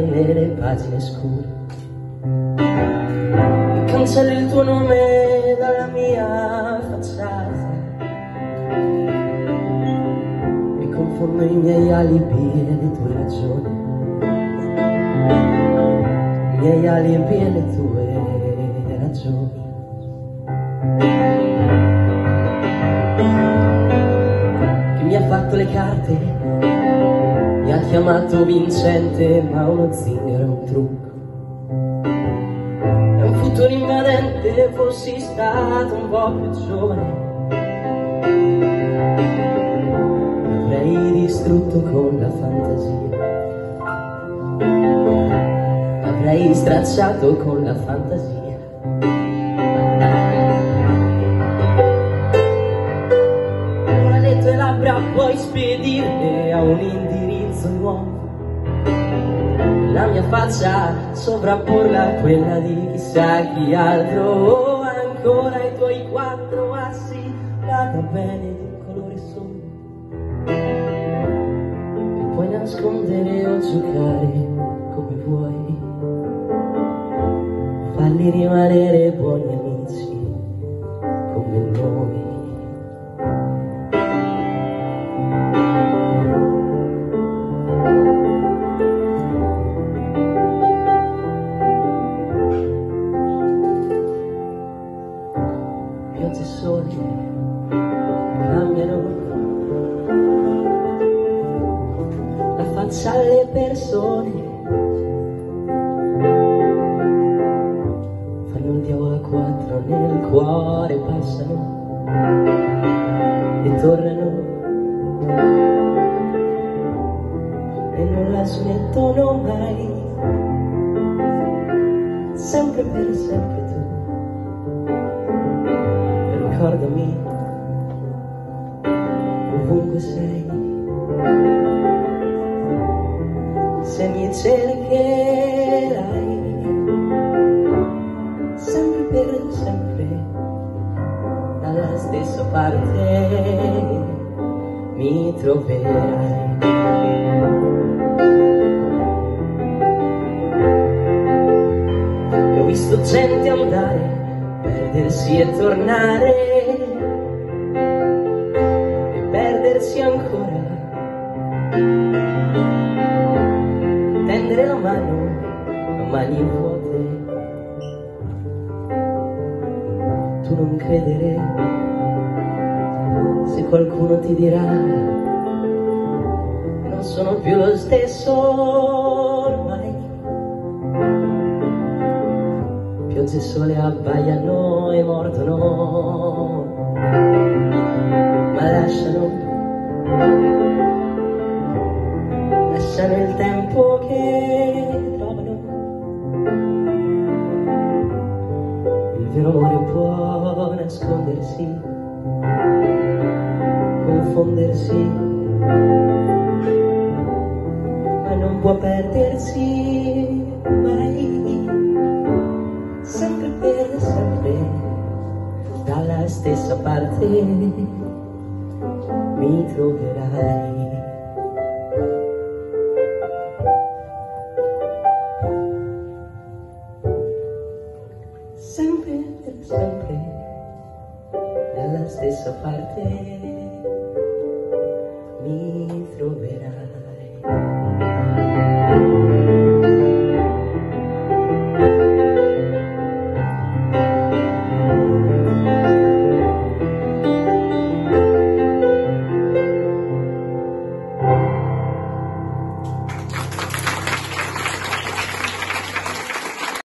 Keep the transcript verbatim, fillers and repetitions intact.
le pagine scure. Cancelli il tuo nome dalla mia facciata e confondo i miei alibi e le tue ragioni, i miei alibi e le tue ragioni. Chi mi ha fatto le carte mi ha chiamato vincente, ma uno zingaro è un trucco. È un futuro invadente, fossi stato un po' più giovane avrei distrutto con la fantasia, avrei stracciato con la fantasia. Ora le tue labbra puoi spedirle a un indirizzo nuovo, la mia faccia sovrapporla a quella di chissà chi altro, o ancora i tuoi quattro assi vanno bene di un colore solo, e puoi nascondere o giocare come vuoi, farli rimanere buoni amici come noi. Piogge e sole cambiano la faccia alle persone, fanno il diavolo a quattro nel cuore, passano e tornano e non la smettono mai, sempre per sempre tu. Ricordami ovunque sei, se mi cercherai, sempre per sempre, dalla stessa parte mi troverai. E ho visto gente andare, perdersi e tornare, e perdersi ancora, tendere la mano a mani vuote. Tu non credere se qualcuno ti dirà non sono più lo stesso ormai. Piogge e sole abbaiano e mordono, ma lasciano, lasciano il tempo che trovano. Il vero amore può nascondersi, confondersi, ma non può perdersi mai. Sempre per sempre, dalla stessa parte mi troverai. Sempre per sempre, dalla stessa parte mi troverai.